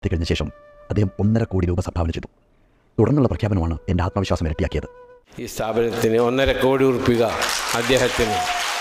നടത്തിക്കഴിഞ്ഞ ശേഷം അദ്ദേഹം 1.5 കോടി രൂപ സംഭാവന ചെയ്തു. തുടർന്നുള്ള പ്രഖ്യാപനമാണ് എൻ്റെ ആത്മവിശ്വാസം ഇരട്ടിയാക്കിയത്. ഈ സ്ഥാപനത്തിന് 1.5 കോടി രൂപ അദ്ദേഹത്തിന്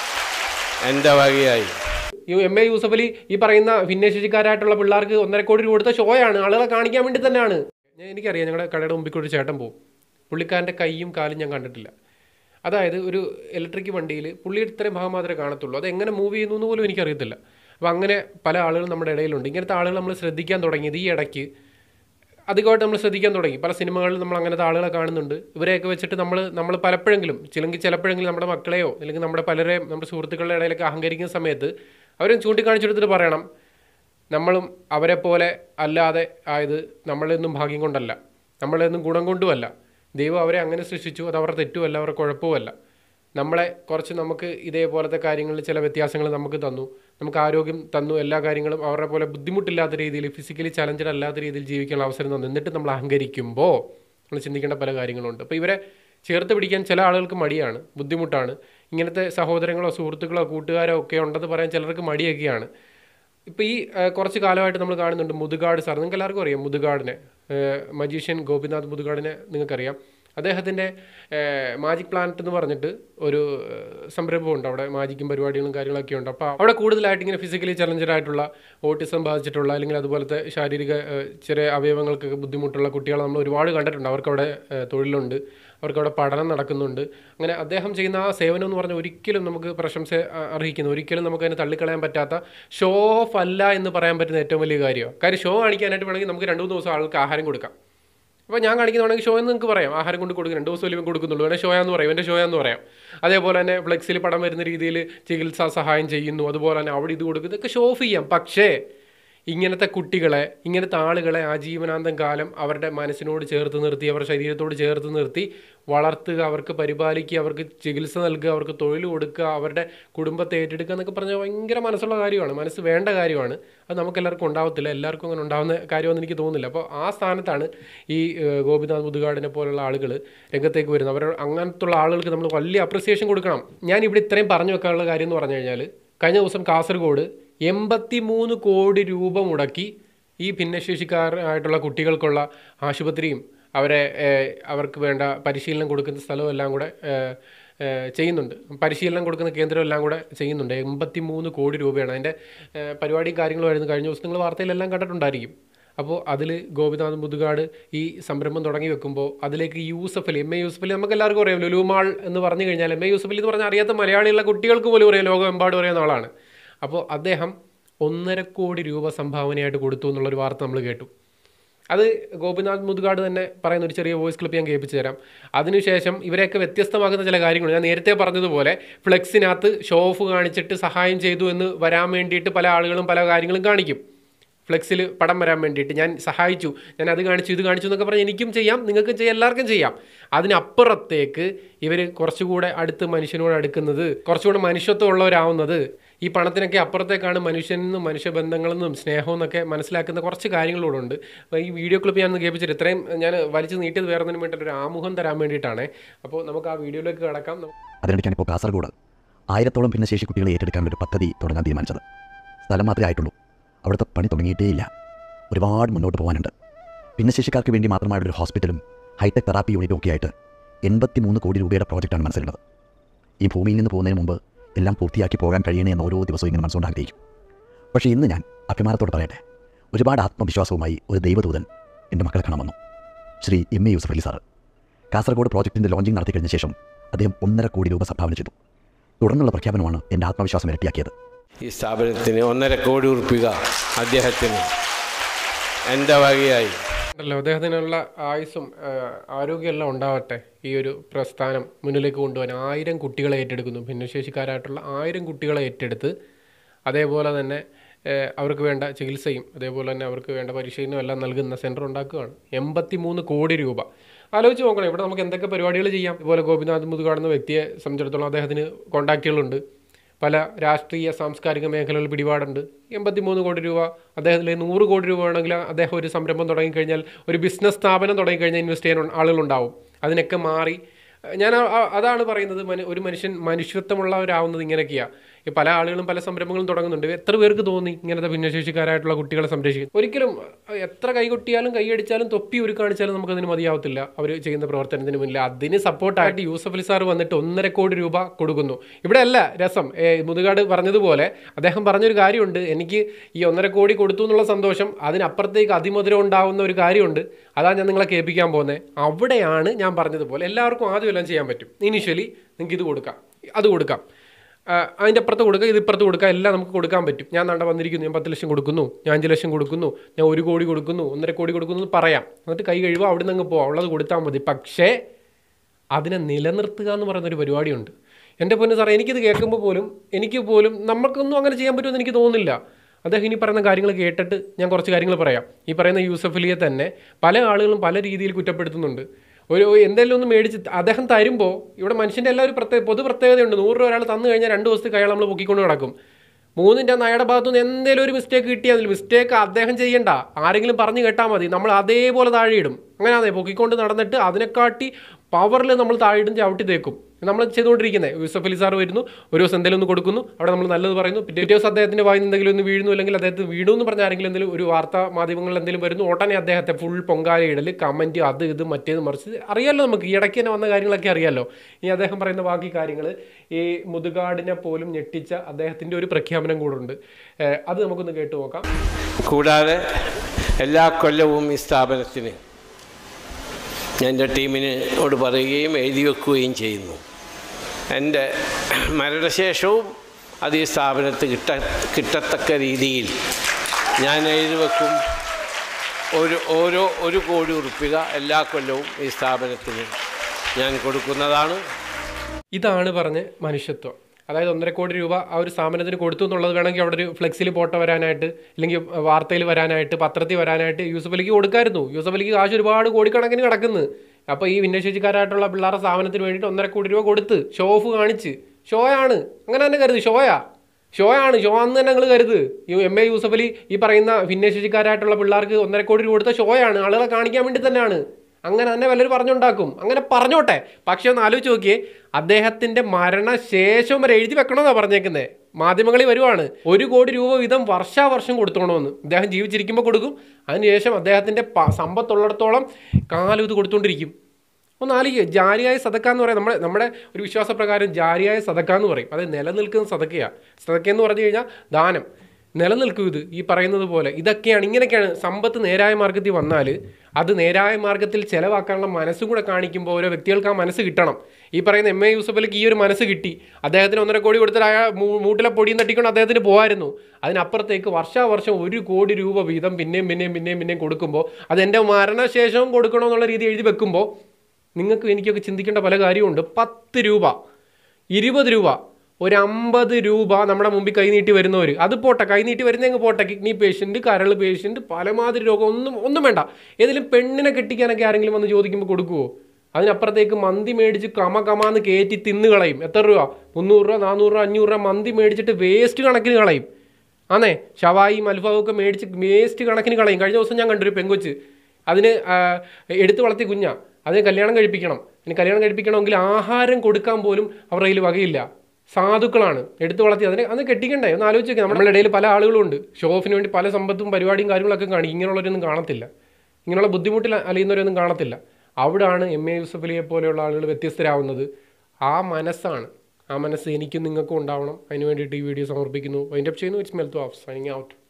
എൻ്റെ വകയായി. എം എ യൂസഫ് അലി ഈ പറയുന്ന ഭിന്നശേഷിക്കാരായിട്ടുള്ള പിള്ളേർക്ക് 1.5 കോടി രൂപ കൊടുത്ത ഷോയാണ്, ആളുകളെ കാണിക്കാൻ വേണ്ടി തന്നെയാണ്. എനിക്കറിയാം, ഞങ്ങളുടെ കടയുടെ മുമ്പിൽ ഒരു ചേട്ടൻ പോകും, പുള്ളിക്കാരൻ്റെ കൈയും കാലും ഞാൻ കണ്ടിട്ടില്ല. അതായത് ഒരു ഇലക്ട്രിക് വണ്ടിയിൽ പുള്ളി ഇത്രയും ഭാഗം മാത്രമേ കാണത്തുള്ളൂ, അത് എങ്ങനെ മൂവ് ചെയ്യുന്നു എന്ന് പോലും എനിക്കറിയത്തില്ല. അപ്പോൾ അങ്ങനെ പല ആളുകളും നമ്മുടെ ഇടയിലുണ്ട്. ഇങ്ങനത്തെ ആളുകൾ നമ്മൾ ശ്രദ്ധിക്കാൻ തുടങ്ങിയത് ഈ ഇടയ്ക്ക് അധികമായിട്ട് നമ്മൾ ശ്രദ്ധിക്കാൻ തുടങ്ങി. പല സിനിമകളിൽ നമ്മൾ അങ്ങനത്തെ ആളുകളെ കാണുന്നുണ്ട്. ഇവരെയൊക്കെ വെച്ചിട്ട് നമ്മൾ പലപ്പോഴെങ്കിലും ചിലപ്പോഴെങ്കിലും നമ്മുടെ മക്കളെയോ അല്ലെങ്കിൽ നമ്മുടെ സുഹൃത്തുക്കളുടെ ഇടയിലൊക്കെ അഹങ്കരിക്കുന്ന സമയത്ത് അവരെ ചൂണ്ടിക്കാണിച്ചെടുത്തിട്ട് പറയണം, നമ്മളും അവരെ പോലെ അല്ലാതെ ആയത് നമ്മളെന്നും ഭാഗ്യം കൊണ്ടല്ല, നമ്മളെന്നും ഗുണം കൊണ്ടുമല്ല. ദൈവം അവരെ അങ്ങനെ സൃഷ്ടിച്ചു, അത് അവരുടെ തെറ്റുമല്ല, അവരുടെ കുഴപ്പവുമല്ല. നമ്മളെ കുറച്ച് നമുക്ക് ഇതേപോലത്തെ കാര്യങ്ങളിൽ ചില വ്യത്യാസങ്ങൾ നമുക്ക് തന്നു, നമുക്ക് ആരോഗ്യം തന്നു, എല്ലാ കാര്യങ്ങളും അവരുടെ പോലെ ബുദ്ധിമുട്ടില്ലാത്ത രീതിയിൽ, ഫിസിക്കലി ചലഞ്ചഡ് അല്ലാത്ത രീതിയിൽ ജീവിക്കാനുള്ള അവസരം തന്നു. എന്നിട്ട് നമ്മൾ അഹങ്കരിക്കുമ്പോൾ നമ്മൾ ചിന്തിക്കേണ്ട പല കാര്യങ്ങളുണ്ട്. അപ്പോൾ ഇവരെ ചേർത്ത് പിടിക്കാൻ ചില ആളുകൾക്ക് മടിയാണ്, ബുദ്ധിമുട്ടാണ്. ഇങ്ങനത്തെ സഹോദരങ്ങളോ സുഹൃത്തുക്കളോ കൂട്ടുകാരോ ഒക്കെ ഉണ്ടെന്ന് പറയാൻ ചിലർക്ക് മടിയൊക്കെയാണ്. ഇപ്പോൾ ഈ കുറച്ച് കാലമായിട്ട് നമ്മൾ കാണുന്നുണ്ട് മുതുകാട് സാർ, നിങ്ങൾക്ക് എല്ലാവർക്കും അറിയാം മുതുകാടിനെ, മജീഷ്യൻ ഗോപിനാഥ് മുതുകാടിനെ നിങ്ങൾക്കറിയാം. അദ്ദേഹത്തിൻ്റെ മാജിക് പ്ലാനറ്റ് എന്ന് പറഞ്ഞിട്ട് ഒരു സംരംഭമുണ്ട്. അവിടെ മാജിക്കും പരിപാടികളും കാര്യങ്ങളൊക്കെ ഉണ്ട്. അപ്പോൾ അവിടെ കൂടുതലായിട്ട് ഇങ്ങനെ ഫിസിക്കലി ചലഞ്ചഡ് ആയിട്ടുള്ള, ഓട്ടിസം ബാധിച്ചിട്ടുള്ള അല്ലെങ്കിൽ അതുപോലത്തെ ശാരീരിക ചെറിയ അവയവങ്ങൾക്കൊക്കെ ബുദ്ധിമുട്ടുള്ള കുട്ടികളെ നമ്മൾ ഒരുപാട് കണ്ടിട്ടുണ്ട്. അവർക്കവിടെ തൊഴിലുണ്ട്, അവർക്കവിടെ പഠനം നടക്കുന്നുണ്ട്. അങ്ങനെ അദ്ദേഹം ചെയ്യുന്ന ആ സേവനം എന്ന് പറഞ്ഞാൽ ഒരിക്കലും നമുക്ക് പ്രശംസ അർഹിക്കുന്നു, ഒരിക്കലും നമുക്കതിനെ തള്ളിക്കളയാൻ പറ്റാത്ത, ഷോ ഓഫ് അല്ല എന്ന് പറയാൻ പറ്റുന്ന ഏറ്റവും വലിയ കാര്യമാണ്. കാര്യം ഷോ കാണിക്കാനായിട്ട് വേണമെങ്കിൽ നമുക്ക് 2-3 ദിവസം ആൾക്ക് ആഹാരം കൊടുക്കാം. അപ്പോൾ ഞാൻ കാണിക്കുന്നതാണെങ്കിൽ ഷോ എന്ന് നിങ്ങൾക്ക് പറയാം, ആഹാരം കൊണ്ട് കൊടുക്കും, 2 ദിവസം ഇവൻ കൊടുക്കുന്നുള്ളൂ, വേണേൽ ഷോയാന്ന് പറയാം, ഇവൻ്റെ ഷോയാന്ന് പറയാം. അതേപോലെ തന്നെ ഫ്ലെക്സിൽ പടം വരുന്ന രീതിയിൽ ചികിത്സാ സഹായം ചെയ്യുന്നു, അതുപോലെ തന്നെ അവിടെ ഇത് കൊടുക്കും, ഇതൊക്കെ ഷോ ഓഫ് ചെയ്യാം. പക്ഷേ ഇങ്ങനത്തെ കുട്ടികളെ, ഇങ്ങനത്തെ ആളുകളെ ആജീവനാന്തം കാലം അവരുടെ മനസ്സിനോട് ചേർത്ത് നിർത്തി, അവരുടെ ശരീരത്തോട് ചേർത്ത് നിർത്തി വളർത്തുക, അവർക്ക് പരിപാലിക്കുക, അവർക്ക് ചികിത്സ നൽകുക, അവർക്ക് തൊഴിൽ കൊടുക്കുക, അവരുടെ കുടുംബത്തെ ഏറ്റെടുക്കുക എന്നൊക്കെ പറഞ്ഞാൽ ഭയങ്കര മനസ്സുള്ള കാര്യമാണ്, മനസ്സ് വേണ്ട കാര്യമാണ്. അത് നമുക്കെല്ലാവർക്കും ഉണ്ടാവത്തില്ല, എല്ലാവർക്കും അങ്ങനെ ഉണ്ടാകുന്ന കാര്യമെന്ന് എനിക്ക് തോന്നുന്നില്ല. അപ്പോൾ ആ സ്ഥാനത്താണ് ഈ ഗോപിനാഥ് മുതുകാടിനെ പോലുള്ള ആളുകൾ രംഗത്തേക്ക് വരുന്നത്. അവർ അങ്ങനത്തുള്ള ആളുകൾക്ക് നമ്മൾ വലിയ അപ്രിസിയേഷൻ കൊടുക്കണം. ഞാൻ ഇവിടെ ഇത്രയും പറഞ്ഞു വെക്കാനുള്ള കാര്യം എന്ന് പറഞ്ഞു കഴിഞ്ഞാൽ, കഴിഞ്ഞ ദിവസം കാസർഗോഡ് 83 കോടി രൂപ മുടക്കി ഈ ഭിന്നശേഷിക്കാരായിട്ടുള്ള കുട്ടികൾക്കുള്ള ആശുപത്രിയും അവർക്ക് വേണ്ട പരിശീലനം കൊടുക്കുന്ന സ്ഥലവും എല്ലാം കൂടെ ചെയ്യുന്നുണ്ട്, പരിശീലനം കൊടുക്കുന്ന കേന്ദ്രം എല്ലാം കൂടെ ചെയ്യുന്നുണ്ട്. 83 കോടി രൂപയാണ് അതിൻ്റെ പരിപാടിയും കാര്യങ്ങളുമായിരുന്നു. കഴിഞ്ഞ ദിവസം നിങ്ങൾ വാർത്തയിലെല്ലാം കണ്ടിട്ടുണ്ടായിരിക്കും. അപ്പോൾ അതിൽ ഗോപിനാഥ് മുതുകാട് ഈ സംരംഭം തുടങ്ങി വെക്കുമ്പോൾ അതിലേക്ക് യൂസഫ് അലി, എം എ യൂസഫ് അലി നമുക്ക് എല്ലാവർക്കും അറിയാം. ലുലുമാൾ എന്ന് പറഞ്ഞു കഴിഞ്ഞാൽ എം എ യൂസഫ് അലി എന്ന് പറഞ്ഞാൽ അറിയാത്ത മലയാളികളുടെ കുട്ടികൾക്ക് പോലും അറിയാം, ലോകമെമ്പാടും അറിയുന്ന ആളാണ്. അപ്പോൾ അദ്ദേഹം 1.5 കോടി രൂപ സംഭാവനയായിട്ട് കൊടുത്തു എന്നുള്ളൊരു വാർത്ത നമ്മൾ കേട്ടു. അത് ഗോപിനാഥ് മുതുകാട് തന്നെ പറയുന്ന ഒരു ചെറിയ വോയിസ് ക്ലിപ്പ് ഞാൻ കേൾപ്പിച്ചു തരാം. അതിനുശേഷം ഇവരെയൊക്കെ വ്യത്യസ്തമാക്കുന്ന ചില കാര്യങ്ങൾ, ഞാൻ നേരത്തെ പറഞ്ഞതുപോലെ ഫ്ലെക്സിനകത്ത് ഷോ ഓഫ് കാണിച്ചിട്ട് സഹായം ചെയ്തു എന്ന് വരാൻ വേണ്ടിയിട്ട് പല ആളുകളും പല കാര്യങ്ങളും കാണിക്കും. ഫ്ലെക്സിൽ പടം വരാൻ വേണ്ടിയിട്ട് ഞാൻ സഹായിച്ചു, ഞാൻ അത് കാണിച്ചു, ഇത് കാണിച്ചു എന്നൊക്കെ പറഞ്ഞ് എനിക്കും ചെയ്യാം, നിങ്ങൾക്കും ചെയ്യാം, എല്ലാവർക്കും ചെയ്യാം. അതിനപ്പുറത്തേക്ക് ഇവർ കുറച്ചുകൂടെ അടുത്ത് മനുഷ്യനോട് അടുക്കുന്നത്, കുറച്ചുകൂടെ മനുഷ്യത്വം ഉള്ളവരാവുന്നത്, ഈ പണത്തിനൊക്കെ അപ്പുറത്തേക്കാണ് മനുഷ്യനെന്നും മനുഷ്യബന്ധങ്ങളെന്നും സ്നേഹം എന്നൊക്കെ മനസ്സിലാക്കുന്ന കുറച്ച് കാര്യങ്ങളൂടെ ഉണ്ട്. അപ്പോൾ ഈ വീഡിയോ ക്ലിപ്പ് ഞാൻ കേൾപ്പിച്ചിട്ട് ഇത്രയും ഞാൻ വലിച്ചു നീട്ടിയത് വേറെ ഒന്നിനും വേണ്ടിയിട്ട് ഒരു ആമുഖം തരാൻ വേണ്ടിയിട്ടാണ്. അപ്പോൾ നമുക്ക് ആ വീഡിയോയിലേക്ക് കിടക്കാം. അതിനിടയ്ക്കാണ് ഇപ്പോൾ കാസർഗോഡ് 1000-ഓളം ഭിന്നശേഷി കുട്ടികളെ ഏറ്റെടുക്കാൻ ഒരു പദ്ധതി തുടങ്ങാൻ തീരുമാനിച്ചത്. സ്ഥലം മാത്രമേ ആയിട്ടുള്ളൂ, അവിടുത്തെ പണി തുടങ്ങിയിട്ടേയില്ല, ഒരുപാട് മുന്നോട്ട് പോകാനുണ്ട്. ഭിന്നശേഷിക്കാർക്ക് വേണ്ടി മാത്രമായിട്ടൊരു ഹോസ്പിറ്റലും ഹൈടെക് തെറാപ്പി യൂണിറ്റും ഒക്കെ ആയിട്ട് 83 കോടി രൂപയുടെ പ്രോജക്റ്റാണ് മനസ്സിലുള്ളത്. ഈ ഭൂമിയിൽ നിന്ന് പോകുന്നതിന് മുമ്പ് എല്ലാം പൂർത്തിയാക്കി പോകാൻ കഴിയണേ എന്ന് ഓരോ ദിവസവും ഇങ്ങനെ മനസ്സുകൊണ്ട് ആഗ്രഹിക്കും. പക്ഷേ ഇന്ന് ഞാൻ അഭിമാനത്തോട് പറയട്ടെ, ഒരുപാട് ആത്മവിശ്വാസവുമായി ഒരു ദൈവദൂതൻ എൻ്റെ മക്കളെ കാണാൻ വന്നു. Shri M A Yusuf Ali sir Kasaragod പ്രോജക്റ്റിൻ്റെ ലോഞ്ചിങ് നടത്തി കഴിഞ്ഞ ശേഷം അദ്ദേഹം 1.5 കോടി രൂപ സംഭാവന ചെയ്തു. തുടർന്നുള്ള പ്രഖ്യാപനമാണ് എൻ്റെ ആത്മവിശ്വാസം ഇരട്ടിയാക്കിയത്. ഈ സ്ഥാപനത്തിന് 1.5 കോടി രൂപ അദ്ദേഹത്തിന് എൻ്റെ വകയായി. അദ്ദേഹത്തിനുള്ള ആയുസ്സും ആരോഗ്യമെല്ലാം ഉണ്ടാവട്ടെ. ഈ ഒരു പ്രസ്ഥാനം മുന്നിലേക്ക് കൊണ്ടുപോകാൻ 1000 കുട്ടികളെ ഏറ്റെടുക്കുന്നു, ഭിന്നശേഷിക്കാരായിട്ടുള്ള 1000 കുട്ടികളെ ഏറ്റെടുത്ത് അതേപോലെ തന്നെ അവർക്ക് വേണ്ട ചികിത്സയും അതേപോലെ തന്നെ അവർക്ക് വേണ്ട പരിശീലനവും എല്ലാം നൽകുന്ന സെൻറ്റർ ഉണ്ടാക്കുകയാണ്. 83 കോടി രൂപ. ആലോചിച്ച് നോക്കണം, ഇവിടെ നമുക്ക് എന്തൊക്കെ പരിപാടികൾ ചെയ്യാം. ഇതുപോലെ ഗോപിനാഥ് മുതുകാട് എന്ന വ്യക്തിയെ സംബന്ധിച്ചിടത്തോളം അദ്ദേഹത്തിന് കോൺടാക്റ്റുകളുണ്ട്, പല രാഷ്ട്രീയ സാംസ്കാരിക മേഖലകളിൽ പിടിപാടുണ്ട്. 83 കോടി രൂപ, അദ്ദേഹത്തിൽ 100 കോടി രൂപ വേണമെങ്കിൽ അദ്ദേഹം ഒരു സംരംഭം തുടങ്ങിക്കഴിഞ്ഞാൽ, ഒരു ബിസിനസ് സ്ഥാപനം തുടങ്ങിക്കഴിഞ്ഞാൽ ഇൻവെസ്റ്റ് ചെയ്യാൻ ആളുകളുണ്ടാവും. അതിനൊക്കെ മാറി ഞാൻ അതാണ് പറയുന്നത്, ഒരു മനുഷ്യൻ മനുഷ്യത്വമുള്ളവരാവുന്നത് ഇങ്ങനെയൊക്കെയാണ്. പല ആളുകളും പല സംരംഭങ്ങളും തുടങ്ങുന്നുണ്ട്. എത്ര പേർക്ക് തോന്നി ഇങ്ങനത്തെ ഭിന്നശേഷിക്കാരായിട്ടുള്ള കുട്ടികളെ സംരക്ഷിക്കും? ഒരിക്കലും എത്ര കൈകൊട്ടിയാലും കൈയടിച്ചാലും തൊപ്പി ഒരു കാണിച്ചാലും നമുക്കതിന് മതിയാവത്തില്ല അവർ ചെയ്യുന്ന പ്രവർത്തനത്തിന് മുന്നിൽ. അതിന് സപ്പോർട്ടായിട്ട് യൂസഫ് അലി സാർ വന്നിട്ട് 1.5 കോടി രൂപ കൊടുക്കുന്നു. ഇവിടെ അല്ല രസം, മുതുകാട് പറഞ്ഞതുപോലെ അദ്ദേഹം പറഞ്ഞൊരു കാര്യമുണ്ട്, എനിക്ക് ഈ 1.5 കോടി കൊടുത്തു എന്നുള്ള സന്തോഷം, അതിനപ്പുറത്തേക്ക് അതിമധുരം ഉണ്ടാവുന്ന ഒരു കാര്യമുണ്ട്. അതാണ് ഞാൻ നിങ്ങളെ കേൾപ്പിക്കാൻ പോകുന്നത്. അവിടെയാണ് ഞാൻ പറഞ്ഞതുപോലെ എല്ലാവർക്കും ആദ്യം എല്ലാം ചെയ്യാൻ പറ്റും. ഇനീഷ്യലി നിങ്ങൾക്ക് ഇത് കൊടുക്കാം, അത് കൊടുക്കാം, അതിൻ്റെ അപ്പുറത്ത് കൊടുക്കുക, ഇതിപ്പുറത്ത് കൊടുക്കുക, എല്ലാം നമുക്ക് കൊടുക്കാൻ പറ്റും. ഞാൻ നാണ്ട വന്നിരിക്കുന്നു, ഞാൻ 10 ലക്ഷം കൊടുക്കുന്നു, ഞാൻ 5 ലക്ഷം കൊടുക്കുന്നു, ഞാൻ 1 കോടി കൊടുക്കുന്നു, 1.5 കോടി കൊടുക്കുന്നു എന്ന് പറയാം. എന്നിട്ട് കൈ കഴിയുമ്പോൾ അവിടെ നിന്ന് അങ്ങ് പോവാം, ഉള്ളത് കൊടുത്താൽ മതി. പക്ഷേ അതിനെ നിലനിർത്തുക എന്ന് പറയുന്നൊരു പരിപാടിയുണ്ട്. എൻ്റെ പൊന്നു സാറേ, എനിക്ക് പോലും നമുക്കൊന്നും അങ്ങനെ ചെയ്യാൻ പറ്റുമെന്ന് എനിക്ക് തോന്നുന്നില്ല. അദ്ദേഹം ഇനി പറയുന്ന കാര്യങ്ങൾ കേട്ടിട്ട് ഞാൻ കുറച്ച് കാര്യങ്ങൾ പറയാം. ഈ പറയുന്ന യൂസഫ് അലിയെ തന്നെ പല ആളുകളും പല രീതിയിൽ കുറ്റപ്പെടുത്തുന്നുണ്ട്. എന്തെങ്കിലും ഒന്ന് മേടിച്ച് അദ്ദേഹം തരുമ്പോൾ ഇവിടെ മനുഷ്യൻ്റെ എല്ലാ ഒരു പൊതു പ്രത്യേകതയുണ്ട്. 100 രൂപ ഒരാൾ തന്നു കഴിഞ്ഞാൽ 2 ദിവസത്തേക്ക് അയാൾ നമ്മൾ പൊക്കിക്കൊണ്ട് നടക്കും. 3ൻ്റെ അയാളുടെ ഭാഗത്തുനിന്ന് എന്തെങ്കിലും ഒരു മിസ്റ്റേക്ക് കിട്ടിയാൽ മിസ്റ്റേക്ക് അദ്ദേഹം ചെയ്യണ്ട, ആരെങ്കിലും പറഞ്ഞു കേട്ടാൽ മതി, നമ്മൾ അതേപോലെ താഴെയിടും. അങ്ങനെ പൊക്കിക്കൊണ്ട് നടന്നിട്ട് അതിനെക്കാട്ടി പവറിൽ നമ്മൾ താഴെയിടും, ചവിട്ടി തേക്കും. നമ്മൾ ചെയ്തുകൊണ്ടിരിക്കുന്നത്. യൂസഫ് അലി സാർ വരുന്നു, ഒരു ദിവസം എന്തെങ്കിലും ഒന്ന് കൊടുക്കുന്നു, അവിടെ നമ്മൾ നല്ലത് പറയുന്നു, പിറ്റേ ദിവസം അദ്ദേഹത്തിൻ്റെ വായിൽ എന്തെങ്കിലും ഒന്ന് വീഴുന്നു, അല്ലെങ്കിൽ അദ്ദേഹത്തിന് വീണു എന്ന് പറഞ്ഞാൽ ആരെങ്കിലും എന്തെങ്കിലും ഒരു വാർത്താ മാധ്യമങ്ങളിൽ എന്തെങ്കിലും വരുന്നു, ഉടനെ അദ്ദേഹത്തെ ഫുൾ പൊങ്കാലയിടൽ, കമൻറ്റ്, അത് ഇത് മറ്റേത് മറിച്ച്. അറിയാമല്ലോ, നമുക്ക് ഈ ഇടയ്ക്ക് തന്നെ വന്ന കാര്യങ്ങളൊക്കെ അറിയാമല്ലോ. ഇനി അദ്ദേഹം പറയുന്ന ബാക്കി കാര്യങ്ങൾ, ഈ മുതുകാടിനെ പോലും ഞെട്ടിച്ച അദ്ദേഹത്തിൻ്റെ ഒരു പ്രഖ്യാപനം കൂടെ ഉണ്ട്. അത് നമുക്കൊന്ന് കേട്ടു നോക്കാം. കൂടാതെ എല്ലാ കൊല്ലവും ഈ സ്ഥാപനത്തിന് ഞാൻ എൻ്റെ ടീമിനോട് പറയുകയും എഴുതി വെക്കുകയും ചെയ്യുന്നു. എൻ്റെ മരണശേഷവും അത് ഈ സ്ഥാപനത്തിൽ കിട്ടത്തക്ക രീതിയിൽ ഞാൻ എഴുതി വെക്കും. 1 കോടി ഉറുപ്പിക എല്ലാ കൊല്ലവും ഈ സ്ഥാപനത്തിന് ഞാൻ കൊടുക്കുന്നതാണ്. ഇതാണ് പറഞ്ഞ മനുഷ്യത്വം. അതായത് 1.5 കോടി രൂപ ആ ഒരു സ്ഥാപനത്തിന് കൊടുത്തു എന്നുള്ളത് വേണമെങ്കിൽ അവിടെ ഒരു ഫ്ലെക്സിൽ ഫോട്ടോ വരാനായിട്ട്, അല്ലെങ്കിൽ വാർത്തയിൽ വരാനായിട്ട്, പത്രത്തിൽ വരാനായിട്ട് യൂസഫ് അലിക്ക് കൊടുക്കായിരുന്നു. യൂസഫ് അലിക്ക് കാശ് ഒരുപാട് കോടിക്കണക്കിന് കിടക്കുന്നു. അപ്പോൾ ഈ ഭിന്നശേഷിക്കാരായിട്ടുള്ള പിള്ളേരുടെ സ്ഥാപനത്തിന് വേണ്ടിയിട്ട് 1.5 കോടി രൂപ കൊടുത്ത് ഷോ ഓഫ് കാണിച്ച്, ഷോയാണ്, അങ്ങനെ തന്നെ കരുത്, ഷോ അന്ന് തന്നെ നിങ്ങൾ കരുത്. ഈ MA യൂസഫ് അലി ഈ പറയുന്ന ഭിന്നശേഷിക്കാരായിട്ടുള്ള പിള്ളേർക്ക് 1.5 കോടി രൂപ കൊടുത്ത ഷോയാണ്, ആളുകളെ കാണിക്കാൻ വേണ്ടി തന്നെയാണ്. അങ്ങനെ തന്നെ വല്ലവരും പറഞ്ഞുണ്ടാക്കും, അങ്ങനെ പറഞ്ഞോട്ടെ. പക്ഷെ ഒന്ന് ആലോചിച്ച് നോക്കിയേ, അദ്ദേഹത്തിൻ്റെ മരണശേഷം വരെ എഴുതി വെക്കണമെന്നാണ് പറഞ്ഞേക്കുന്നത്. മാധ്യമങ്ങളിൽ വരുവാണ് 1 കോടി രൂപ വീതം വർഷാവർഷം കൊടുത്തോണമെന്ന്. അദ്ദേഹം ജീവിച്ചിരിക്കുമ്പോൾ കൊടുക്കും, അതിനുശേഷം അദ്ദേഹത്തിൻ്റെ സമ്പത്തുള്ളിടത്തോളം കാലം ഇത് കൊടുത്തുകൊണ്ടിരിക്കും. ഒന്ന് ആലോചിക്കുക, ജാരിയായ സദക്ക എന്ന് പറയും. നമ്മുടെ ഒരു വിശ്വാസപ്രകാരം ജാരിയായ സദക്ക എന്ന് പറയും. അത് നിലനിൽക്കുന്ന സദക്കയാണ്. സദക്കയെന്ന് പറഞ്ഞു കഴിഞ്ഞാൽ ദാനം, നിലനിൽക്കും. ഇത് ഈ പറയുന്നത് പോലെ ഇങ്ങനെയൊക്കെയാണ്. സമ്പത്ത് നേരായ മാർഗത്തിൽ വന്നാൽ അത് നേരായ മാർഗത്തിൽ ചിലവാക്കാനുള്ള മനസ്സും കൂടെ കാണിക്കുമ്പോൾ ഓരോ വ്യക്തികൾക്ക് ആ മനസ്സ് കിട്ടണം. ഈ പറയുന്ന MA യൂസഫ് അലിക്ക് ഈ ഒരു മനസ്സ് കിട്ടി. അദ്ദേഹത്തിന് 1.5 കോടി കൊടുത്തിട്ട് അയാൾ മൂട്ടിലെ പൊടിയും തട്ടിക്കൊണ്ട് അദ്ദേഹത്തിന് പോകായിരുന്നു. അതിനപ്പുറത്തേക്ക് വർഷാവർഷം 1 കോടി രൂപ വീതം പിന്നെയും കൊടുക്കുമ്പോൾ, അതെൻ്റെ മരണശേഷവും കൊടുക്കണമെന്നുള്ള രീതി എഴുതി വെക്കുമ്പോൾ നിങ്ങൾക്ക് എനിക്കൊക്കെ ചിന്തിക്കേണ്ട പല കാര്യമുണ്ട്. 10 രൂപ, 20 രൂപ, ഒരു 50 രൂപ നമ്മുടെ മുമ്പിൽ കൈനീട്ടി വരുന്നവർ, അത് പോട്ടെ, കൈനീട്ടി വരുന്നതെങ്കിൽ പോട്ടെ. കിഡ്നി പേഷ്യൻറ്റ്, കരൾ പേഷ്യൻറ്റ്, പലമാതിരി രോഗം, ഒന്നും വേണ്ട. ഏതെങ്കിലും പെണ്ണിനെ കെട്ടിക്കാനൊക്കെ ആരെങ്കിലും വന്ന് ചോദിക്കുമ്പോൾ കൊടുക്കുമോ? അതിനപ്പുറത്തേക്ക് മന്തി മേടിച്ച് കമാന്ന് കയറ്റി തിന്ന് കളയും. എത്ര രൂപ? 300 രൂപ, 400 രൂപ, 500 രൂപ മന്തി മേടിച്ചിട്ട് വേസ്റ്റ് കണക്കിന് കളയും. ആന്നേ, ഷവായിയും അൽഫാമൊക്കെ മേടിച്ച് വേസ്റ്റ് കണക്കിന് കളയും. കഴിഞ്ഞ ദിവസം ഞാൻ കണ്ടൊരു പെങ്കൊച്ച്, അതിന് എടുത്ത് വളർത്തി കുഞ്ഞാ, അതിന് കല്യാണം കഴിപ്പിക്കണം. ഇനി കല്യാണം കഴിപ്പിക്കണമെങ്കിൽ ആഹാരം കൊടുക്കാൻ പോലും അവരുടെ കയ്യിൽ വകയില്ല. സാധുക്കളാണ്, എടുത്ത് വളർത്തി അത് കെട്ടിക്കണ്ടേ? ഒന്ന് ആലോചിക്കുക. നമ്മുടെ ഇടയിൽ പല ആളുകളും ഉണ്ട്, ഷോ ഓഫിന് വേണ്ടി പല സമ്പത്തും പരിപാടിയും കാര്യങ്ങളൊക്കെ കാണിക്കും. ഇങ്ങനെയുള്ളവരൊന്നും കാണത്തില്ല, ഇങ്ങനെയുള്ള ബുദ്ധിമുട്ടിൽ അലിയുന്നവരൊന്നും കാണത്തില്ല. അവിടാണ് MA യൂസഫ് അലിയെ പോലെയുള്ള ആളുകൾ വ്യത്യസ്തരാകുന്നത്. ആ മനസ്സാണ്, ആ മനസ്സ് എനിക്കും നിങ്ങൾക്കും ഉണ്ടാവണം. അതിന് വേണ്ടിയിട്ട് ഈ വീഡിയോ സമർപ്പിക്കുന്നു. വൈൻഡപ്പ് ചെയ്യുന്നു. ഇറ്റ്സ് മെൽത്തു ഓഫ് സൈനിങ് ഔട്ട്.